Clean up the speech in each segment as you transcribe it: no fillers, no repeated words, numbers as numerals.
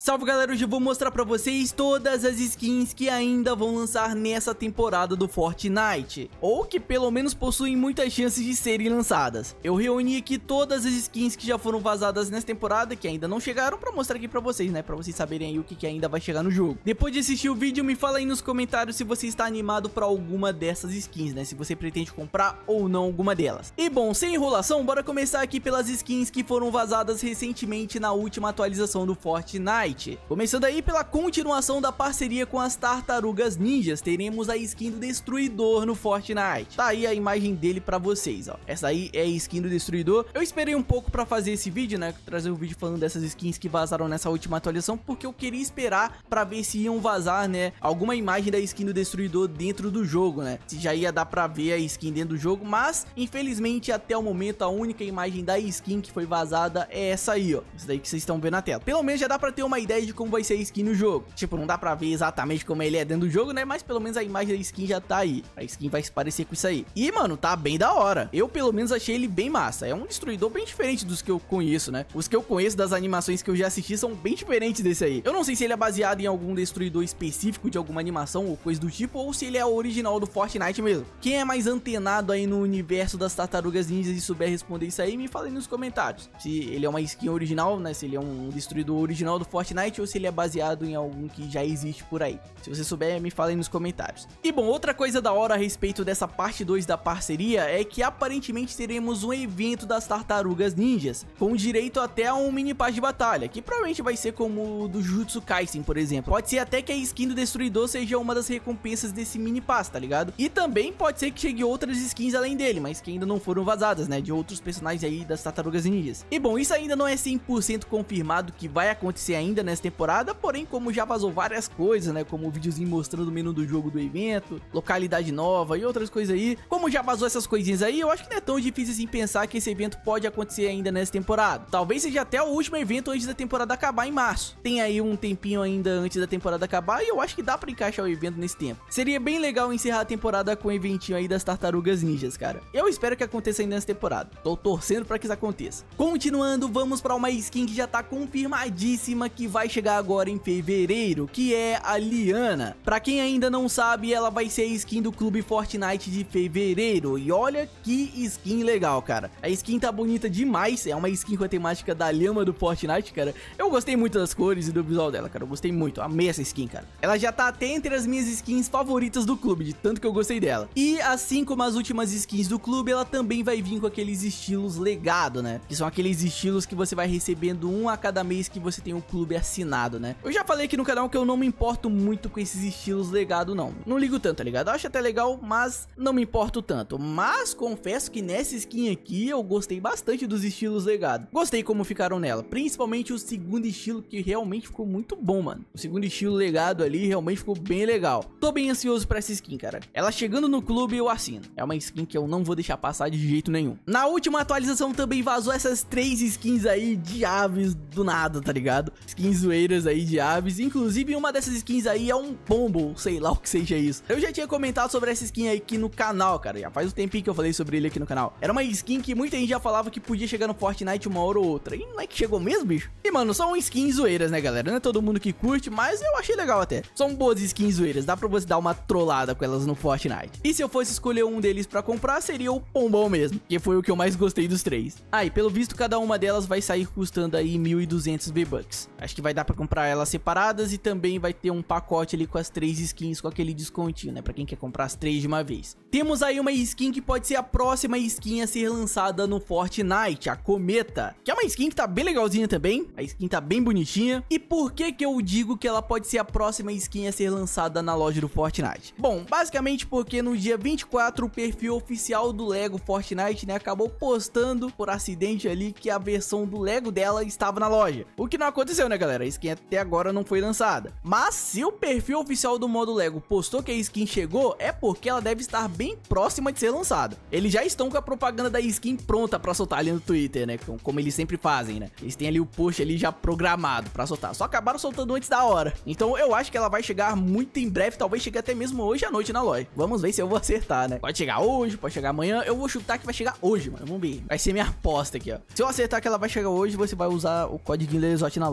Salve galera, hoje eu vou mostrar pra vocês todas as skins que ainda vão lançar nessa temporada do Fortnite, ou que pelo menos possuem muitas chances de serem lançadas. Eu reuni aqui todas as skins que já foram vazadas nessa temporada, que ainda não chegaram, pra mostrar aqui pra vocês, né, pra vocês saberem aí o que ainda vai chegar no jogo. Depois de assistir o vídeo, me fala aí nos comentários se você está animado pra alguma dessas skins, né, se você pretende comprar ou não alguma delas. E bom, sem enrolação, bora começar aqui pelas skins que foram vazadas recentemente na última atualização do Fortnite. Começando aí pela continuação da parceria com as Tartarugas Ninjas, teremos a skin do Destruidor no Fortnite. Tá aí a imagem dele pra vocês, ó. Essa aí é a skin do Destruidor. Eu esperei um pouco pra fazer esse vídeo, né, trazer um vídeo falando dessas skins que vazaram nessa última atualização, porque eu queria esperar pra ver se iam vazar, né, alguma imagem da skin do Destruidor dentro do jogo, né, se já ia dar pra ver a skin dentro do jogo, mas infelizmente até o momento a única imagem da skin que foi vazada é essa aí, ó. Isso daí que vocês estão vendo na tela. Pelo menos já dá pra ter uma ideia de como vai ser a skin no jogo. Tipo, não dá pra ver exatamente como ele é dentro do jogo, né? Mas pelo menos a imagem da skin já tá aí. A skin vai se parecer com isso aí. E, mano, tá bem da hora. Eu, pelo menos, achei ele bem massa. É um destruidor bem diferente dos que eu conheço, né? Os que eu conheço das animações que eu já assisti são bem diferentes desse aí. Eu não sei se ele é baseado em algum destruidor específico de alguma animação ou coisa do tipo, ou se ele é o original do Fortnite mesmo. Quem é mais antenado aí no universo das Tartarugas Ninjas e souber responder isso aí, me fala aí nos comentários. Se ele é uma skin original, né? Se ele é um destruidor original do Fortnite ou se ele é baseado em algum que já existe por aí. Se você souber, me fala aí nos comentários. E bom, outra coisa da hora a respeito dessa parte 2 da parceria é que aparentemente teremos um evento das Tartarugas Ninjas, com direito até a um mini pass de batalha, que provavelmente vai ser como o do Jujutsu Kaisen, por exemplo. Pode ser até que a skin do Destruidor seja uma das recompensas desse mini pass, tá ligado? E também pode ser que chegue outras skins além dele, mas que ainda não foram vazadas, né, de outros personagens aí das Tartarugas Ninjas. E bom, isso ainda não é 100% confirmado que vai acontecer ainda nessa temporada, porém como já vazou várias coisas, né, como o videozinho mostrando o menu do jogo do evento, localidade nova e outras coisas aí, como já vazou essas coisinhas aí, eu acho que não é tão difícil assim pensar que esse evento pode acontecer ainda nessa temporada. Talvez seja até o último evento antes da temporada acabar em março. Tem aí um tempinho ainda antes da temporada acabar e eu acho que dá pra encaixar o evento nesse tempo. Seria bem legal encerrar a temporada com um eventinho aí das Tartarugas Ninjas, cara. Eu espero que aconteça ainda nessa temporada. Tô torcendo pra que isso aconteça. Continuando, vamos pra uma skin que já tá confirmadíssima que vai chegar agora em fevereiro, que é a Liana. Pra quem ainda não sabe, ela vai ser a skin do Clube Fortnite de fevereiro. E olha que skin legal, cara. A skin tá bonita demais. É uma skin com a temática da lhama do Fortnite, cara. Eu gostei muito das cores e do visual dela, cara. Eu gostei muito. Amei essa skin, cara. Ela já tá até entre as minhas skins favoritas do clube, de tanto que eu gostei dela. E assim como as últimas skins do clube, ela também vai vir com aqueles estilos legado, né? Que são aqueles estilos que você vai recebendo um a cada mês que você tem o clube assinado, né? Eu já falei aqui no canal que eu não me importo muito com esses estilos legado, não. Não ligo tanto, tá ligado? Eu acho até legal, mas não me importo tanto. Mas confesso que nessa skin aqui eu gostei bastante dos estilos legado. Gostei como ficaram nela, principalmente o segundo estilo, que realmente ficou muito bom, mano. O segundo estilo legado ali realmente ficou bem legal. Tô bem ansioso pra essa skin, cara. Ela chegando no clube eu assino. É uma skin que eu não vou deixar passar de jeito nenhum. Na última atualização também vazou essas 3 skins aí de aves do nada, tá ligado? Skins zoeiras aí de aves. Inclusive uma dessas skins aí é um pombo, sei lá o que seja isso. Eu já tinha comentado sobre essa skin aí aqui no canal, cara. Já faz um tempinho que eu falei sobre ele aqui no canal. Era uma skin que muita gente já falava que podia chegar no Fortnite uma hora ou outra. E não é que chegou mesmo, bicho? E mano, são skins zoeiras, né, galera? Não é todo mundo que curte, mas eu achei legal até. São boas skins zoeiras, dá pra você dar uma trollada com elas no Fortnite. E se eu fosse escolher um deles pra comprar, seria o pombão mesmo, que foi o que eu mais gostei dos 3. Ah, e pelo visto cada uma delas vai sair custando aí 1.200 V-Bucks. Acho que vai dar pra comprar elas separadas e também vai ter um pacote ali com as 3 skins com aquele descontinho, né? Pra quem quer comprar as 3 de uma vez. Temos aí uma skin que pode ser a próxima skin a ser lançada no Fortnite, a Cometa, que é uma skin que tá bem legalzinha também. A skin tá bem bonitinha. E por que que eu digo que ela pode ser a próxima skin a ser lançada na loja do Fortnite? Bom, basicamente porque no dia 24 o perfil oficial do Lego Fortnite, né, acabou postando por acidente ali que a versão do Lego dela estava na loja. O que não aconteceu, né, galera? A skin até agora não foi lançada. Mas se o perfil oficial do modo Lego postou que a skin chegou, é porque ela deve estar bem próxima de ser lançada. Eles já estão com a propaganda da skin pronta pra soltar ali no Twitter, né? Como eles sempre fazem, né? Eles têm ali o post ali já programado pra soltar. Só acabaram soltando antes da hora. Então eu acho que ela vai chegar muito em breve. Talvez chegue até mesmo hoje à noite na loja. Vamos ver se eu vou acertar, né? Pode chegar hoje, pode chegar amanhã. Eu vou chutar que vai chegar hoje, mano. Vamos ver. Vai ser minha aposta aqui, ó. Se eu acertar que ela vai chegar hoje, você vai usar o código Lerezote na loja, tá?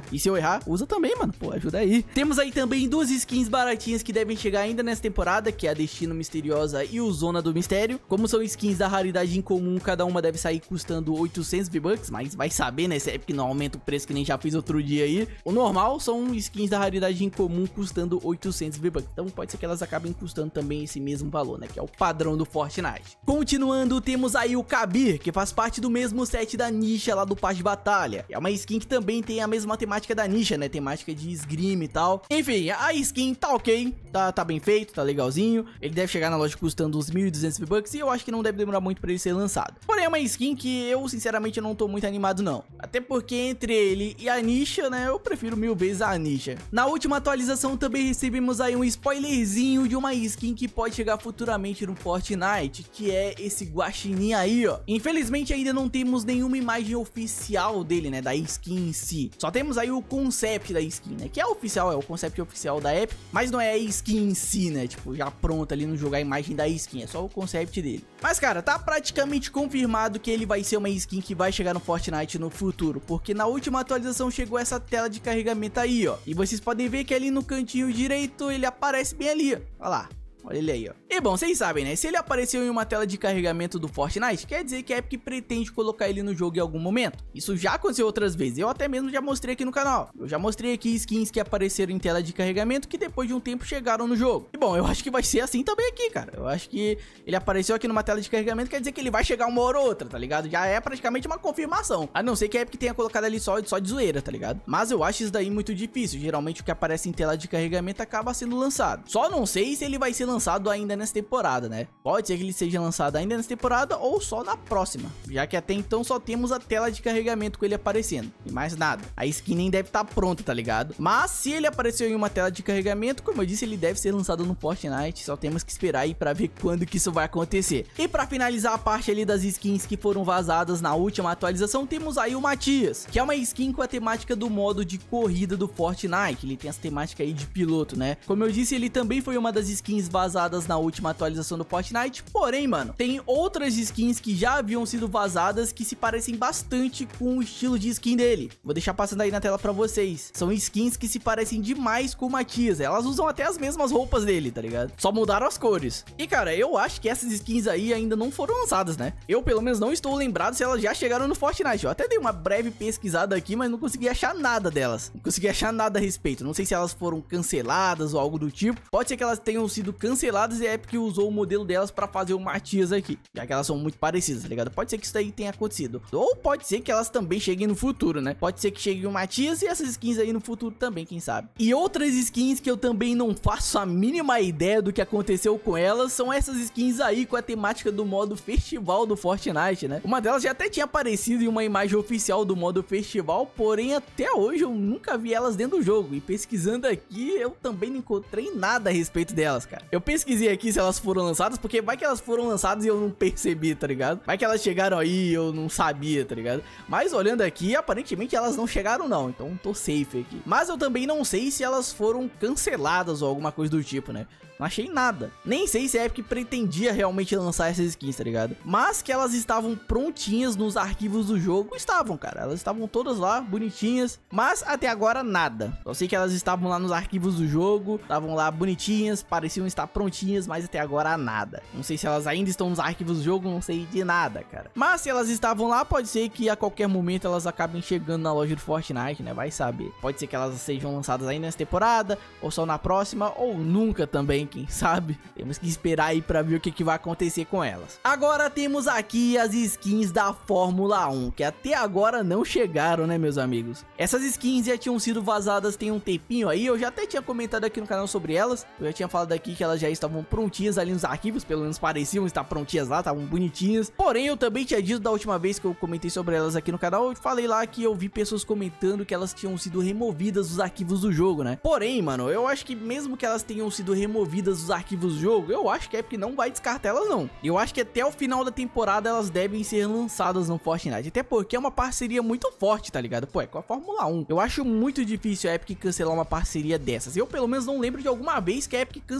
E se eu errar, usa também, mano. Pô, ajuda aí. Temos aí também duas skins baratinhas que devem chegar ainda nessa temporada, que é a Destino Misteriosa e o Zona do Mistério. Como são skins da raridade incomum, cada uma deve sair custando 800 V-Bucks, mas vai saber, né? Se é porque não aumenta o preço que nem já fiz outro dia aí. O normal são skins da raridade incomum custando 800 V-Bucks. Então pode ser que elas acabem custando também esse mesmo valor, né? Que é o padrão do Fortnite. Continuando, temos aí o Kabir, que faz parte do mesmo set da Nisha lá do Passe de Batalha. É uma skin que também tem a mesma temática da Nisha, né? Temática de esgrima e tal. Enfim, a skin tá ok, tá bem feito, tá legalzinho. Ele deve chegar na loja custando uns 1.200 V-Bucks e eu acho que não deve demorar muito pra ele ser lançado. Porém, é uma skin que eu, sinceramente, não tô muito animado, não. Até porque entre ele e a Nisha, né, eu prefiro 1000 vezes a Nisha. Na última atualização também recebemos aí um spoilerzinho de uma skin que pode chegar futuramente no Fortnite, que é esse guaxinim aí, ó. Infelizmente ainda não temos nenhuma imagem oficial dele, né, da skin em si. Só temos aí o concept da skin, né, que é oficial, é o concept oficial da Epic, mas não é a skin em si, né, tipo, já pronta ali no jogo a imagem da skin, é só o concept dele. Mas, cara, tá praticamente confirmado que ele vai ser uma skin que vai chegar no Fortnite no futuro, porque na última atualização chegou essa tela de carregamento aí, ó. E vocês podem ver que ali no cantinho direito ele aparece bem ali, ó. Olha lá. Olha ele aí, ó. E bom, vocês sabem, né? Se ele apareceu em uma tela de carregamento do Fortnite, quer dizer que a Epic pretende colocar ele no jogo em algum momento. Isso já aconteceu outras vezes. Eu até mesmo já mostrei aqui no canal. Eu já mostrei aqui skins que apareceram em tela de carregamento que depois de um tempo chegaram no jogo. E bom, eu acho que vai ser assim também aqui, cara. Eu acho que ele apareceu aqui numa tela de carregamento, quer dizer que ele vai chegar uma hora ou outra, tá ligado? Já é praticamente uma confirmação. A não ser que a Epic tenha colocado ali só de zoeira, tá ligado? Mas eu acho isso daí muito difícil. Geralmente o que aparece em tela de carregamento acaba sendo lançado. Só não sei se ele vai ser lançado ainda nessa temporada, né? Pode ser que ele seja lançado ainda nessa temporada ou só na próxima, já que até então só temos a tela de carregamento com ele aparecendo e mais nada. A skin nem deve estar pronta, tá ligado? Mas se ele apareceu em uma tela de carregamento, como eu disse, ele deve ser lançado no Fortnite. Só temos que esperar aí pra ver quando que isso vai acontecer. E pra finalizar a parte ali das skins que foram vazadas na última atualização, temos aí o Matias, que é uma skin com a temática do modo de corrida do Fortnite. Ele tem essa temática aí de piloto, né? Como eu disse, ele também foi uma das skins vazadas na última atualização do Fortnite. Porém, mano, tem outras skins que já haviam sido vazadas que se parecem bastante com o estilo de skin dele. Vou deixar passando aí na tela pra vocês. São skins que se parecem demais com o Matias. Elas usam até as mesmas roupas dele, tá ligado? Só mudaram as cores. E, cara, eu acho que essas skins aí ainda não foram lançadas, né? Eu, pelo menos, não estou lembrado se elas já chegaram no Fortnite. Eu até dei uma breve pesquisada aqui, mas não consegui achar nada delas. Não consegui achar nada a respeito. Não sei se elas foram canceladas ou algo do tipo. Pode ser que elas tenham sido canceladas e a Epic usou o modelo delas pra fazer o Matias aqui, já que elas são muito parecidas, tá ligado? Pode ser que isso daí tenha acontecido. Ou pode ser que elas também cheguem no futuro, né? Pode ser que chegue o Matias e essas skins aí no futuro também, quem sabe? E outras skins que eu também não faço a mínima ideia do que aconteceu com elas são essas skins aí com a temática do modo festival do Fortnite, né? Uma delas já até tinha aparecido em uma imagem oficial do modo festival, porém até hoje eu nunca vi elas dentro do jogo. E pesquisando aqui, eu também não encontrei nada a respeito delas, cara. Eu pesquisei aqui se elas foram lançadas, porque vai que elas foram lançadas e eu não percebi, tá ligado? Vai que elas chegaram aí e eu não sabia, tá ligado? Mas olhando aqui, aparentemente elas não chegaram não, então tô safe aqui. Mas eu também não sei se elas foram canceladas ou alguma coisa do tipo, né? Não achei nada. Nem sei se a Epic pretendia realmente lançar essas skins, tá ligado? Mas que elas estavam prontinhas nos arquivos do jogo, estavam, cara. Elas estavam todas lá, bonitinhas. Mas até agora nada. Eu sei que elas estavam lá nos arquivos do jogo, estavam lá bonitinhas, pareciam estar prontinhas, mas até agora nada. Não sei se elas ainda estão nos arquivos do jogo, não sei de nada, cara. Mas se elas estavam lá, pode ser que a qualquer momento elas acabem chegando na loja do Fortnite, né? Vai saber. Pode ser que elas sejam lançadas ainda nessa temporada, ou só na próxima, ou nunca também, quem sabe? Temos que esperar aí pra ver o que vai acontecer com elas. Agora temos aqui as skins da Fórmula 1, que até agora não chegaram, né, meus amigos? Essas skins já tinham sido vazadas tem um tempinho aí, eu já até tinha comentado aqui no canal sobre elas. Eu já tinha falado aqui que elas já estavam prontinhas ali nos arquivos, pelo menos pareciam estar prontinhas lá, estavam bonitinhas. Porém, eu também tinha dito da última vez que eu comentei sobre elas aqui no canal, eu falei lá que eu vi pessoas comentando que elas tinham sido removidas dos arquivos do jogo, né? Porém, mano, eu acho que mesmo que elas tenham sido removidas dos arquivos do jogo, eu acho que a Epic não vai descartar elas não. Eu acho que até o final da temporada elas devem ser lançadas no Fortnite, até porque é uma parceria muito forte, tá ligado? Pô, é com a Fórmula 1. Eu acho muito difícil a Epic cancelar uma parceria dessas. Eu pelo menos não lembro de alguma vez que a Epic cancelou uma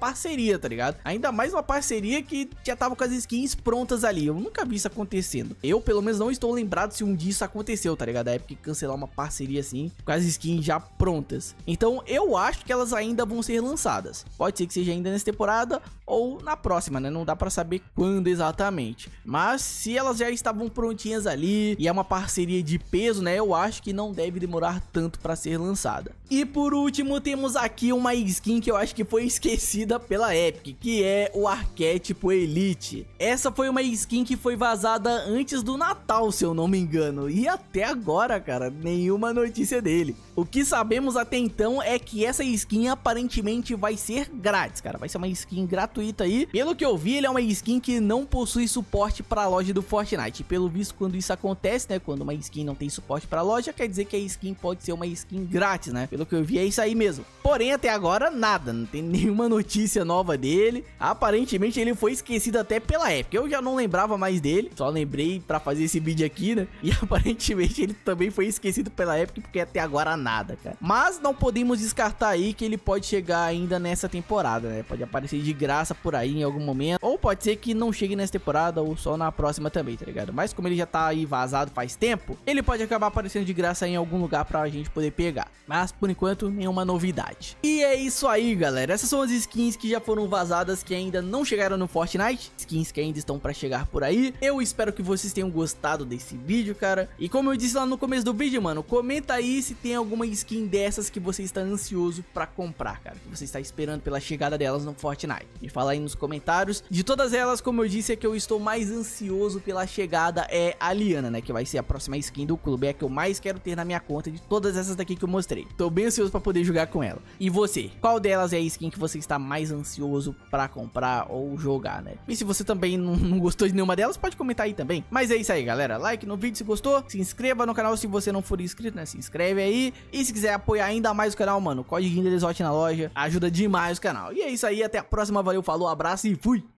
parceria, tá ligado? Ainda mais uma parceria que já tava com as skins prontas ali. Eu nunca vi isso acontecendo. Eu, pelo menos, não estou lembrado se um dia isso aconteceu, tá ligado? A Epic cancelar uma parceria assim, com as skins já prontas. Então, eu acho que elas ainda vão ser lançadas. Pode ser que seja ainda nessa temporada ou na próxima, né? Não dá pra saber quando exatamente. Mas, se elas já estavam prontinhas ali e é uma parceria de peso, né? Eu acho que não deve demorar tanto pra ser lançada. E por último, temos aqui uma skin que eu acho que foi esquecida pela Epic, que é o arquétipo Elite. Essa foi uma skin que foi vazada antes do Natal, se eu não me engano, e até agora, cara, nenhuma notícia dele. O que sabemos até então é que essa skin aparentemente vai ser grátis, cara, vai ser uma skin gratuita aí. Pelo que eu vi, ele é uma skin que não possui suporte para a loja do Fortnite. Pelo visto, quando isso acontece, né, quando uma skin não tem suporte para a loja, quer dizer que a skin pode ser uma skin grátis, né? Pelo que eu vi, é isso aí mesmo. Porém, até agora, nada, não tem nenhuma notícia nova dele. Aparentemente, ele foi esquecido até pela Epic. Eu já não lembrava mais dele, só lembrei pra fazer esse vídeo aqui, né? E aparentemente ele também foi esquecido pela Epic, porque até agora nada, cara. Mas não podemos descartar aí que ele pode chegar ainda nessa temporada, né? Pode aparecer de graça por aí em algum momento, ou pode ser que não chegue nessa temporada ou só na próxima também, tá ligado? Mas como ele já tá aí vazado faz tempo, ele pode acabar aparecendo de graça em algum lugar pra gente poder pegar. Mas por enquanto, nenhuma novidade. E é isso aí, galera. Essas são as skins que já foram vazadas, que ainda não chegaram no Fortnite, skins que ainda estão pra chegar por aí. Eu espero que vocês tenham gostado desse vídeo, cara. E como eu disse lá no começo do vídeo, mano, comenta aí se tem alguma skin dessas que você está ansioso pra comprar, cara, que você está esperando pela chegada delas no Fortnite. Me fala aí nos comentários. De todas elas, como eu disse, é que eu estou mais ansioso pela chegada é a Liana, né, que vai ser a próxima skin do clube, é a que eu mais quero ter na minha conta de todas essas daqui que eu mostrei. Tô bem ansioso pra poder jogar com ela. E você, qual delas é a skin que você está mais ansioso pra comprar ou jogar, né? E se você também não gostou de nenhuma delas, pode comentar aí também. Mas é isso aí, galera. Like no vídeo se gostou, se inscreva no canal se você não for inscrito, né? Se inscreve aí. E se quiser apoiar ainda mais o canal, mano, código Inderezote na loja ajuda demais o canal. E é isso aí, até a próxima, valeu, falou, abraço e fui!